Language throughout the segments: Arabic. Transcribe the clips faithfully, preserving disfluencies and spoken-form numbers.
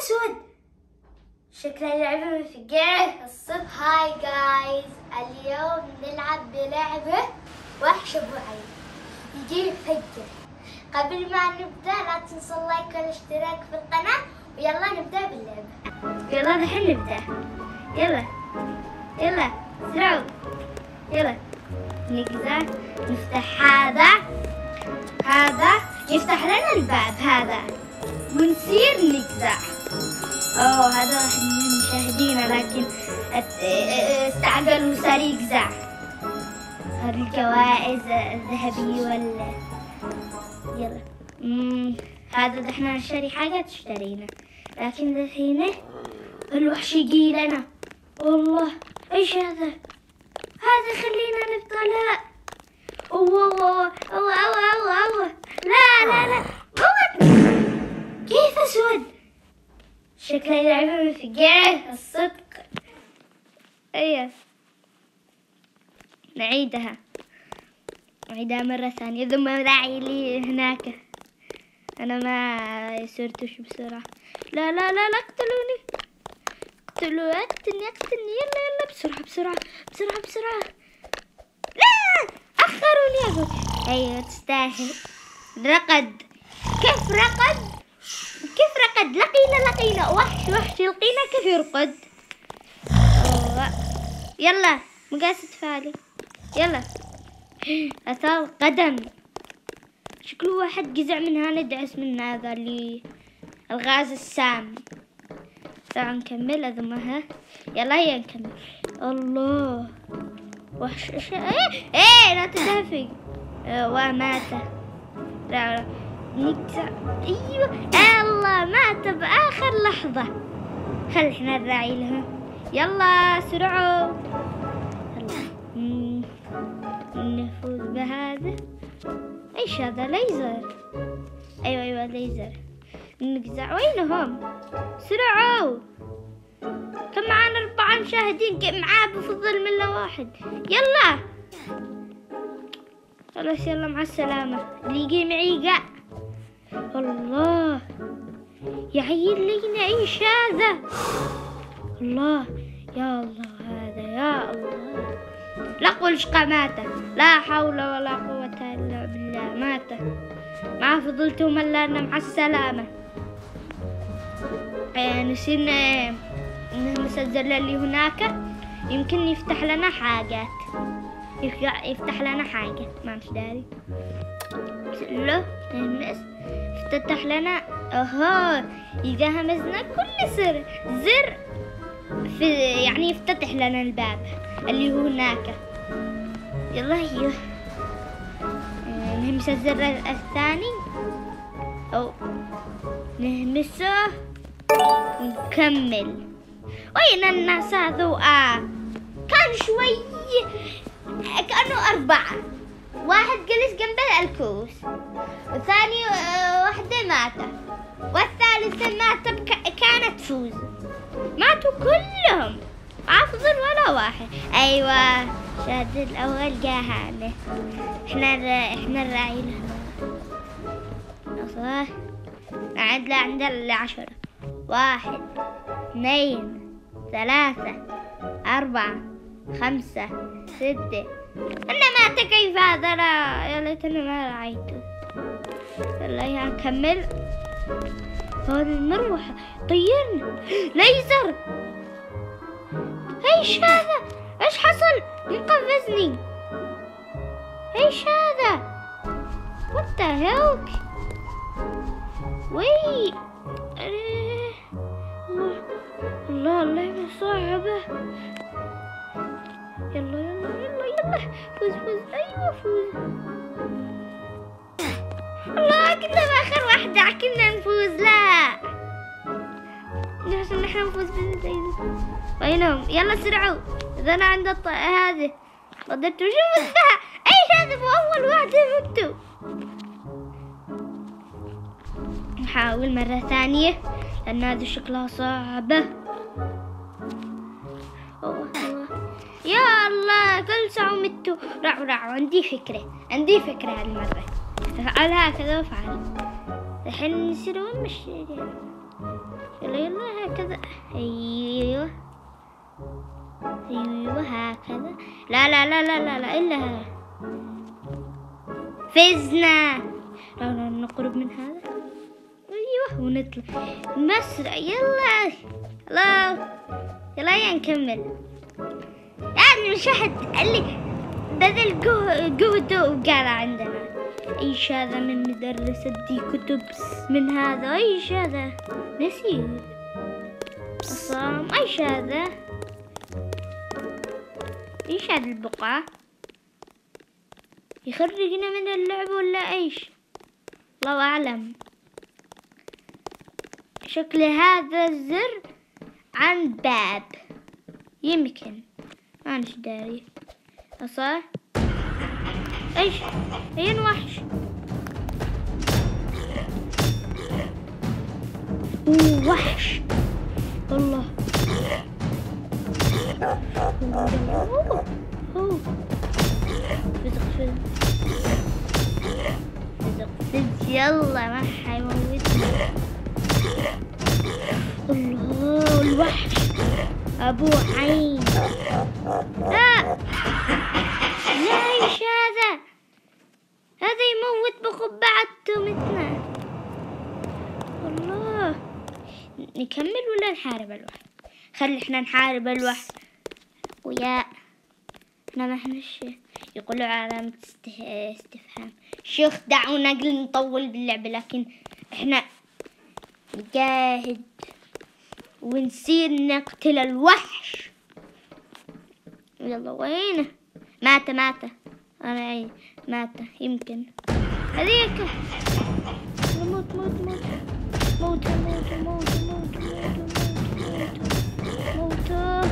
أسود. شكلها لعبة مفجرة الصبح. هاي جايز، اليوم نلعب بلعبة وحش أبو عين يجي يفجر. قبل ما نبدأ لا تنسوا اللايك والاشتراك في القناة، ويلا نبدأ باللعبة. يلا الحين نبدأ. يلا يلا اسرعوا. يلا نقدر نفتح هذا هذا يفتح لنا الباب هذا ونصير نقزع. اوه هذا واحد من مشاهدينا لكن استعجل وصار يقزع. هذه الجوائز الذهبية ولا يلا مم. هذا احنا نشتري حاجة تشترينا، لكن الحين الوحش يجي لنا. والله ايش هذا؟ هذا خلينا نبطلها. اوه اوه اوه اوه اوه اوه لا لا لا اوه. كيف اسود؟ شكلها لعبة مفجرة الصدق. ايه نعيدها نعيدها مرة ثانية ثم راعي لي هناك. انا ما صرتش بسرعة. لا لا لا لا اقتلوني اقتلوا اقتلني اقتلني. يلا يلا بسرعة بسرعة بسرعة بسرعة. لا اخروني يا ابوي. ايوه تستاهل. رقد. كيف رقد؟ كيف رقد؟ لقينا لقينا وحش وحش يلقينا كيف يرقد. أوه. يلا مقاس فالي. يلا اثار قدم. شكله واحد جزع من هنا ندعس من هذا اللي الغاز السام. تعال نكمل اذمها. يلا هيا نكمل. الله وحش ايش ايه ايه لا تدافق. ومات. لا نقزع. ايوه الله مات باخر لحظة. خل احنا نراعي لها. يلا سرعوا. يلا نفوز بهذا. ايش هذا؟ ليزر. ايوه ايوه ليزر. نقزع. وينهم؟ سرعوا. كم معانا أربعة مشاهدين. كم معاه بفضل من واحد. يلا خلاص يلا مع السلامة. اللي يجي معي قاع. الله يعين لينا ايش هذا؟ الله يا الله هذا يا الله. لا قول شقا مات. لا حول ولا قوة الا بالله. مات. ما فضلتم الا انا مع السلامة. آه نسينا نهمس الزر اللي هناك يمكن يفتح لنا حاجات. يفتح لنا حاجة ما مش داري. له نهمس افتتح لنا. اها اذا همزنا كل سر زر في يعني يفتتح لنا الباب اللي هو هناك. يلا هي نهمس الزر الثاني او نهمسه ونكمل. وين الناس هذو؟ آه كان شوي كانوا أربعة. واحد جلس جنب الكوس، والثاني واحدة ماتت، والثالثة ماتت كانت تفوز. ماتوا كلهم ما فضل ولا واحد. أيوة شاد الأول جاهنا. إحنا إحنا الراعي لها. صح عند عند العشرة. واحد اثنين ثلاثة أربعة خمسة ستة. أنا ما كيف هذا؟ لا يا ليتني ما رأيته. يلا يا نكمل. هذه المروحة طيرنا. ليزر. ايش هذا؟ ايش حصل؟ انقذني. ايش هذا؟ What the hell؟ وي الله الله صعبة. يلا يلا يلا يلا فوز فوز. ايوه فوز. الله كنا باخر واحدة كنا نفوز. لا عشان نحن نفوز بالزيزو. وينهم؟ يلا سرعوا. اذا انا عند الط... هذه قدرت شوف اسمها ايش هذا؟ اول واحدة متوا. نحاول مرة ثانية لأن هذه شكلها صعبة. أوه الله يا الله كل ساعة متوا. رعوا رعوا. عندي فكرة عندي فكرة هالمرة. افعل هكذا وافعل. الحين نصير وين مشي. يلا يلا هكذا. أيوه أيوه هكذا. لا لا لا لا لا, لا. إلا فزنا. لا لا نقرب من هذا. أيوه ونطلع مسرع. يلا لا يلا يا نكمل. يعني مش واحد قال لي بدل جهده وقال عندنا. ايش هذا من مدرسة دي كتب من هذا. ايش هذا نسيت الصام. ايش هذا ايش هذا البقعة يخرجنا من اللعب ولا ايش الله اعلم. شكل هذا الزر عن باب يمكن ما نش داري صح. ايش اين وحش. اوه وحش والله. اوه اوه فزق فزق فزق فزق. يلا ما حيموتنا. الله الوحش ابو عين. لا لا ايش هذا. هذا يموت بقبعته. والله نكمل ولا نحارب الوحش. خلي احنا نحارب الوحش. ويا احنا ما احناش يقولوا علامة استفهام. شوف دعونا قل نطول باللعبة لكن احنا نجاهد ونصير نقتل الوحش. يلا وينه. مات مات انا مات يمكن هذيك. موت موت موت موت موت موت موت موت موت.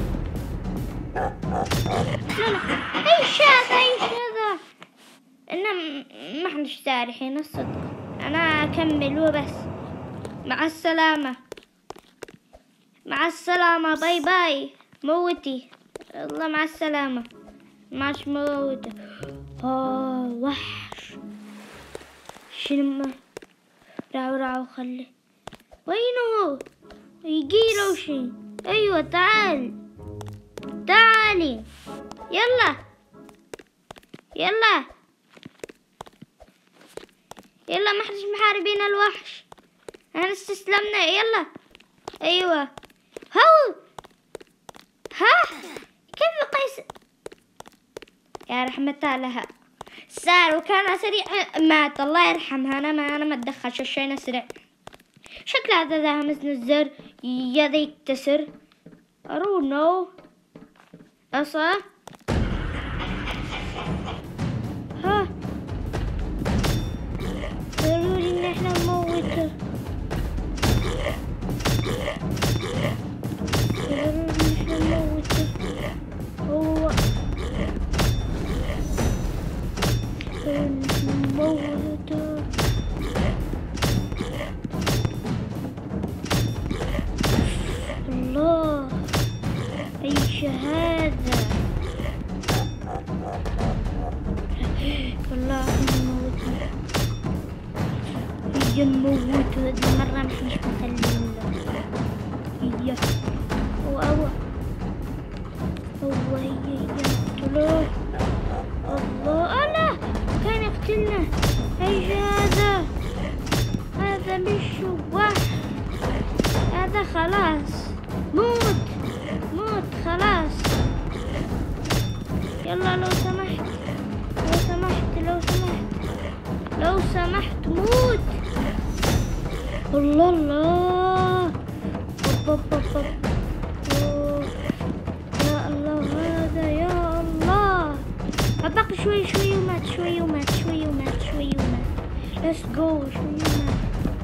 لا لا ايش هذا ايش هذا. انا ما احناش سارحين الصدق. انا اكمل وبس. مع السلامة مع السلامة باي باي. موتي الله مع السلامة. ماش موت. آه وحش شنو. راو راو خلي. وينه يجيله شي. ايوه تعال تعالي يلا يلا يلا. ما حدش محاربين الوحش. انا استسلمنا. يلا ايوه هو ها كيف قيس يا رحمة لها. سار وكان سريع مات الله يرحمها. انا ما انا ما اتدخل شينا سريع. شكل هذا ذا همسنا الزر يا يكتسر. ارو نو اصا ها ضروري ان احنا نموته. ضروري ان احنا نموته. هو موته. الله ايش هذا. والله نموته. هي نموته هذه المرة مش مش مخلين له. هي هو هو هو هي هي نقتلوه. الله ألا كان يقتلنا. ايش هذا. هذا مش وحش. هذا خلاص موت موت خلاص. يلا لو سمحت لو سمحت لو سمحت لو سمحت موت. الله الله يا الله هذا يا الله. أبقى شوي شوي ومات شوي ومات شوي ومات شوي ومات. let's go شوي ومات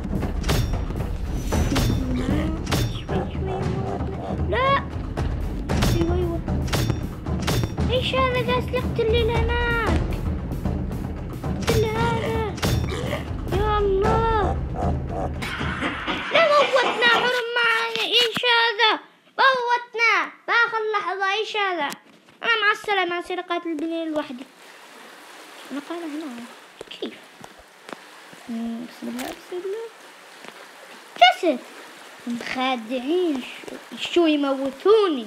شوي شوي ومات. لا ايوه ايوه ايش هذا قاعد يقتل لي هناك. قتل هذا يا الله. لا موتنا حرم معي. ايش هذا موتنا باخر لحظة. ايش هذا. انا مع السلامة اصير اقاتل بني لوحدي. انا قاعدة هنا كيف. بسم الله بسم الله كسر. مخادعين شو يموتوني.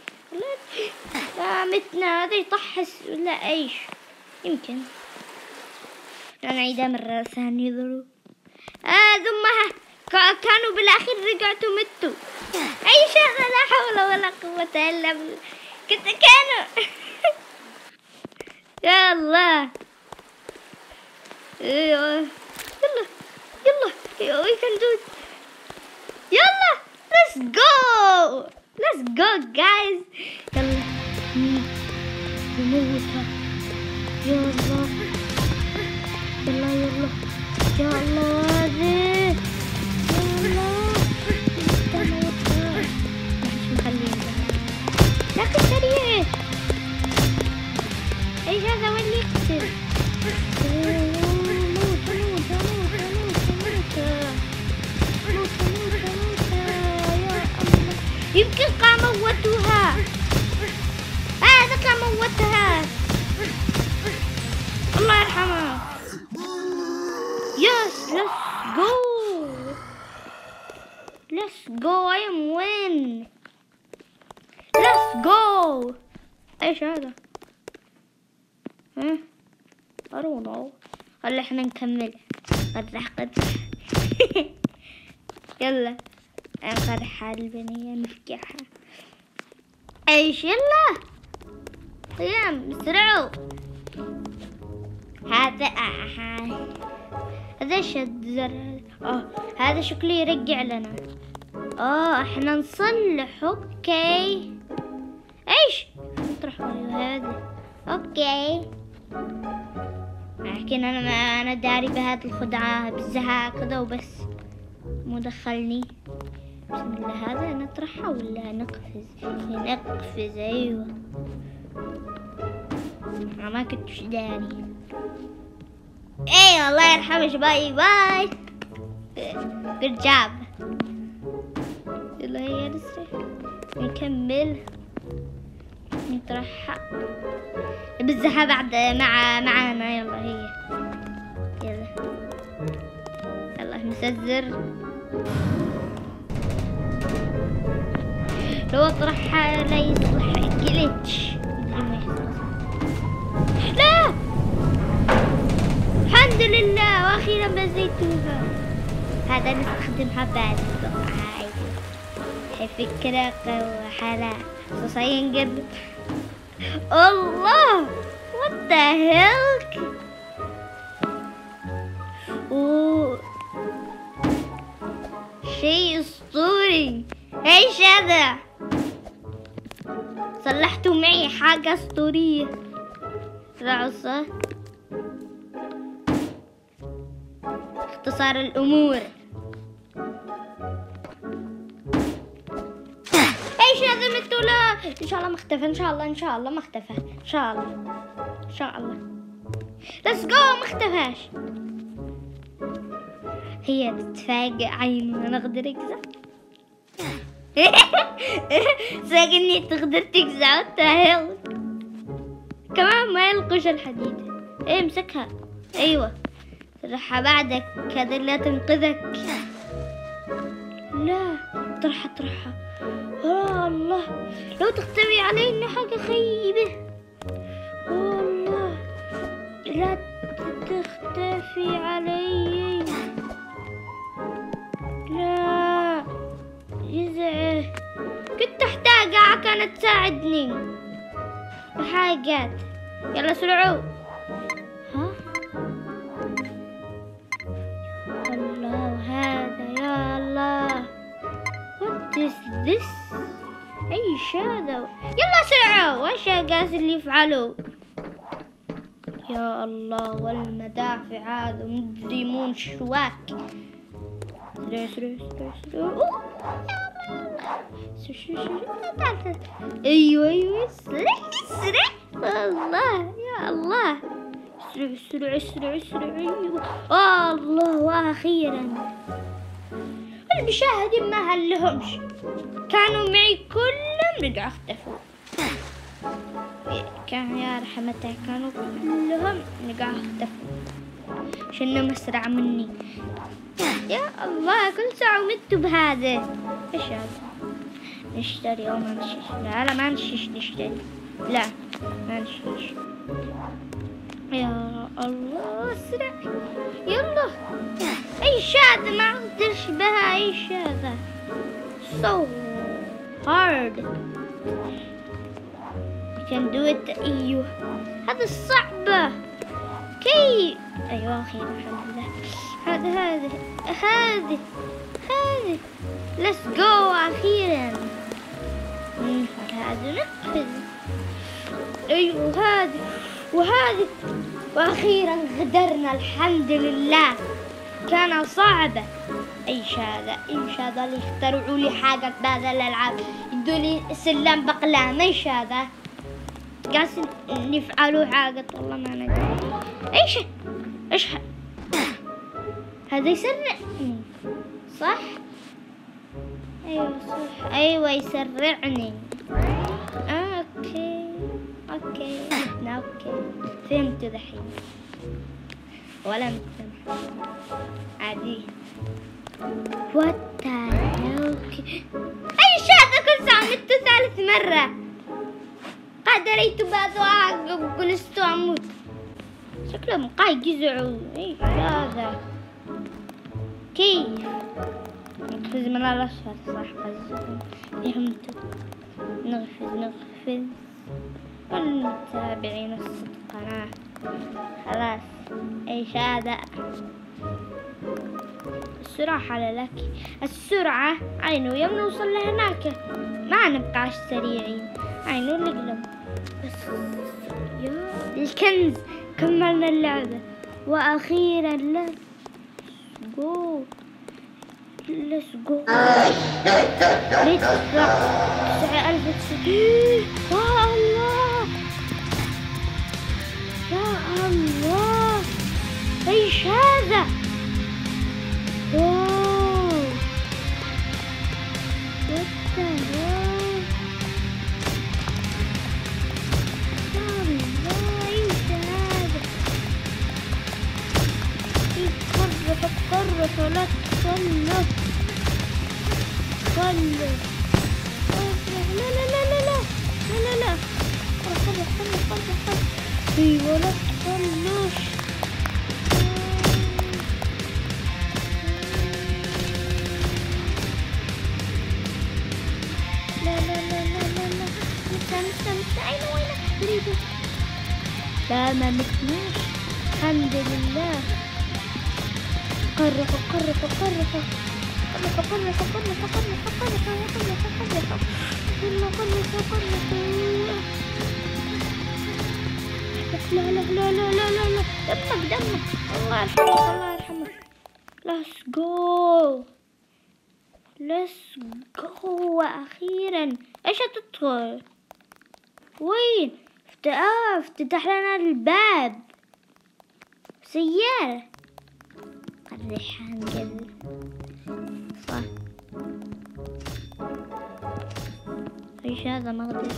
لا متنا هذا يطحس ولا ايش يمكن. نعيدها مرة ثانية ضرو. آه ثم كانوا بالاخير رجعتوا متوا. اي شغلة لا حول ولا قوة الا بالله. كنت كانوا يا الله. يلا يلا we can do it. يلا let's go let's go guys. يلا نموتها. يا الله يلا يلا يا الله هذه يلا نموتها. مش مخلينها لكن سريع. ايش هذا وين يقتل؟ يمكن قام موتوها. هذا آه قام موتها. الله يرحمه. يس let's go let's go I am win let's go. ايش هذا؟ ها I don't know. هلا احنا نكمل. قدح قدح يلا نقدح البنية نفكحها. ايش يلا قيام اسرعوا. هذا آه. هذا شد زر. اه هذا شكله يرجع لنا. اه احنا نصلح. اوكي ايش نطرح هذا. اوكي لكن انا ما انا داري بهذه الخدعة بزها كذا وبس مو دخلني. بسم الله هذا نطرحها ولا نقفز؟ نقفز ايوه. انا ما كنت داري. ايه الله يرحمك. باي باي good job. يلا هي نسرح نكمل نطرحها بزها بعد مع معانا. يلا هي يلا يلا نسزر. لو اطرحها لا يصلح جليتش. لا الحمد لله واخيرا بزيتوها. هذا نستخدمها بعد عادي. فكرة وحلا صوصين قد. الله what the hell. اوه شيء اسطوري. ايش هذا؟ صلحتوا معي حاجة اسطورية. رعصة اختصار الامور. ايش هذا متوا؟ لا ان شاء الله ما اختفى. ان شاء الله ان شاء الله ما اختفى. ان شاء الله ان شاء الله ليتس جو. ما اختفاش. هي تتفاجئ عينه. انا اقدر اجزع. ساقني تقدر تجزع وتهل كمان ما يلقوش الحديد. ايه امسكها. ايوه راح بعدك هذا لا تنقذك. لا طرحها طرحها. آه الله لو تختفي علينا حاجة خيبة. آه الله لا تختفي علي. لا يزعل. كنت احتاجها كانت تساعدني بحاجات. يلا سرعوا. ها الله هذا يا الله what is this. ايش هذا؟ يلا سرعوا. وش قاس اللي يفعلوا؟ يا الله والمدافع هذا مجرمون شواك. سرع سرع سرع سرع. ايوه ايوه اسرع اسرع. الله يا الله اسرع اسرع اسرع اسرع. ايوه آه الله واخيرا. المشاهدين ما هلهمش كانوا معي كلهم رجعوا اختفوا. كان يا رحمته كانوا كلهم رجعوا اختفوا. شنو مسرع مني. يا الله كل ساعة ومت بهذا. ايش هذا؟ نشتري او ما نشيش؟ لا لا ما نشيش نشتري. لا ما نشيش. يا الله اسرع يلا. ايش هذا؟ ما اقدرش بها. ايش هذا؟ so hard we can do it. ايوه هذا الصعبة. كيف؟ ايوه اخيرا الحمد لله. هذا هذا هذا هذا let's go اخيرا. هذا نقفز. ايوه هذا وهذا واخيرا قدرنا الحمد لله. كان صعبة. ايش هذا؟ ايش هذا اللي اخترعوا لي حاجة بهذا الالعاب؟ يدوا لي سلم بقلام. ايش هذا؟ قاس يفعلوا حاجة والله ما ندري. ايش ايش ه... هذا يسرعني صح؟ ايوه صح ايوه يسرعني. آه اوكي اوكي اوكي فهمت دحين ولا متسمح عادي. وات اوكي. ايش هذا؟ كل ساعة مت ثالث مرة. قدريت بهذا وقلستو اموت. شكلهم قاعد يزعوا. ايش هذا؟ كيف؟ نقفز من الأصفر صح قصدكم. فهمتوا. نقفز نقفز. والمتابعين القناة خلاص. ايش هذا؟ السرعة على لك. السرعة عينو يوم نوصل لهناك ما نبقاش سريعين. عينو نقلب بس. يا الكنز كملنا اللعبة واخيرا let's go let's go let's go. تسعة ألف تسعين. يا الله يا الله ايش هذا؟ واو what the hell. يا الله ايش هذا؟ اتقرب اتقرب ولا تتخلف خلف. لا لا لا لا لا لا لا لا خلف خلف خلف خلف. ايوه لا تخلف. لا لا لا لا لا لا متى متى متى أين وينك تريد؟ لا ما متناش الحمد لله. قرف قرف قرف قرف قرف قرف قرف قرف قرف قرف يلا قرف قرف. لا لا لا لا لا لا لا دمك دمك. الله يرحمك الله يرحمك. let's go let's go أخيرا. ايش هتدخل؟ وين؟ آه افتتح لنا الباب. سيارة الريحان قبل صح. ايش هذا؟ ما اقدر.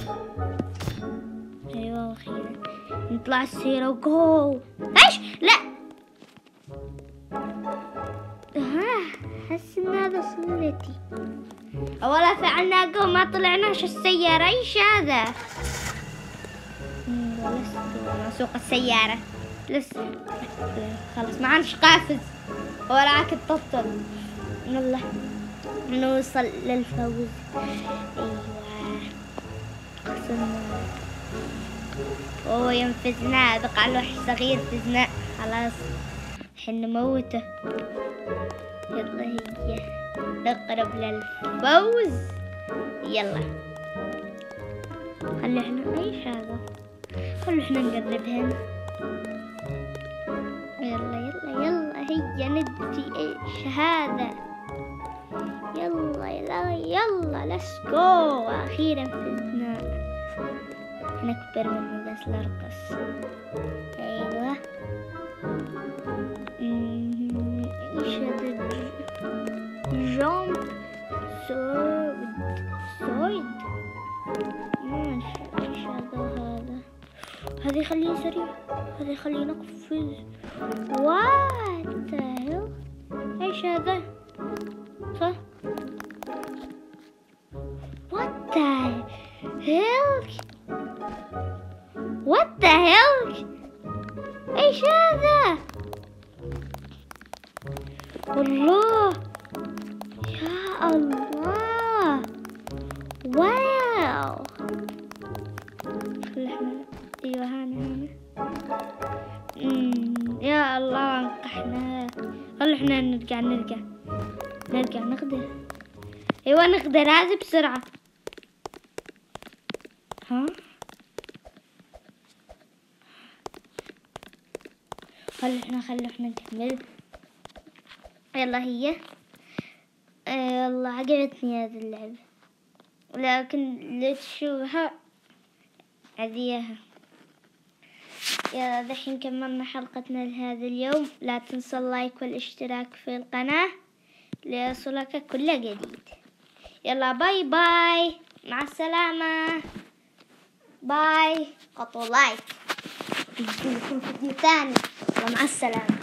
ايوه أخيرا نطلع السيارة وجو. ايش؟ لا ها حس ان هذا صلتي. اولا فعلنا جو ما طلعناش السيارة. ايش هذا؟ سوق السيارة لسه خلاص ما عادش قافز ولا راكب تطل. يلا نوصل للفوز. ايوه خسرنا. اوه ينفذنا بقى لوح صغير فزنا خلاص الحين نموته. يلا هي نقرب للفوز. يلا خلي احنا ايش هذا؟ خلي احنا نقرب هنا. يلا يلا يلا هي ندي ايش هذا؟ يلا يلا يلا let's go. اخيرا فزنا. احنا اكبر منه بس نرقص. ايوه ايش هذا؟ جامب سويد سويد ماشي. ايش هذا؟ هذا هذا يخليه سريع. هذا يخليه نقفز. What the hell؟ ايش هذا؟ صح؟ What the hell؟ What the hell؟ ايش هذا؟ الله يا الله، واو. ايوه هنا هنا. امم يا الله انقحنا. خلو احنا نرجع نرجع نرجع نقدر. ايوه نقدر هذا بسرعة. ها خلو احنا خلو احنا نكمل. يلا هي آه والله عجبتني هذه اللعبة، لكن لا تشوفها عذيها. يا دحين كملنا حلقتنا لهذا اليوم. لا تنسى اللايك والاشتراك في القناة ليصلك كل جديد. يلا باي باي، مع السلامة. باي، قطوا لايك فيديو ثاني. مع السلامة.